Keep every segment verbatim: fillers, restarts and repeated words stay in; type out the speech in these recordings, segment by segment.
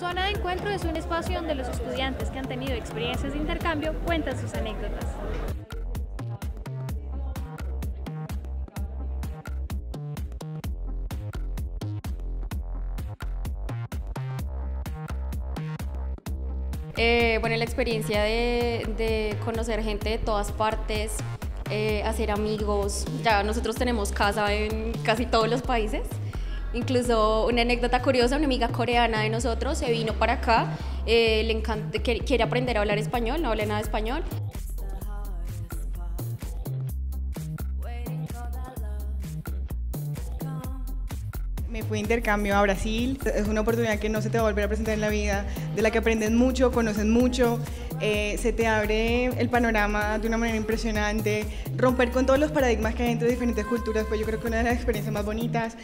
Zona de Encuentro es un espacio donde los estudiantes que han tenido experiencias de intercambio cuentan sus anécdotas. Eh, bueno, la experiencia de, de conocer gente de todas partes, eh, hacer amigos. Ya nosotros tenemos casa en casi todos los países. Incluso una anécdota curiosa, una amiga coreana de nosotros se vino para acá, eh, le encanta, quiere aprender a hablar español, no habla nada de español. Me fui de intercambio a Brasil. Es una oportunidad que no se te va a volver a presentar en la vida, de la que aprendes mucho, conoces mucho, eh, se te abre el panorama de una manera impresionante. Romper con todos los paradigmas que hay entre diferentes culturas, pues yo creo que una de las experiencias más bonitas.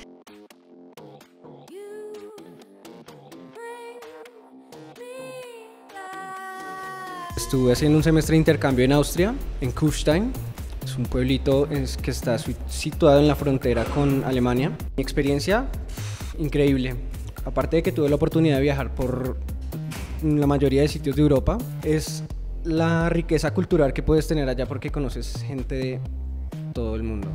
Estuve haciendo un semestre de intercambio en Austria, en Kufstein. Es un pueblito que está situado en la frontera con Alemania. Mi experiencia, increíble. Aparte de que tuve la oportunidad de viajar por la mayoría de sitios de Europa, es la riqueza cultural que puedes tener allá porque conoces gente de todo el mundo.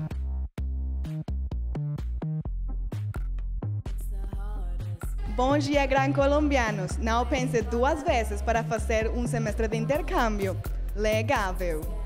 Bom dia, gran colombianos. Não pense duas vezes para fazer um semestre de intercâmbio. Legal!